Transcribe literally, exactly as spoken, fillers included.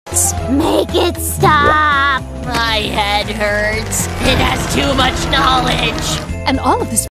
Make it stop! My head hurts. It has too much knowledge. And all of this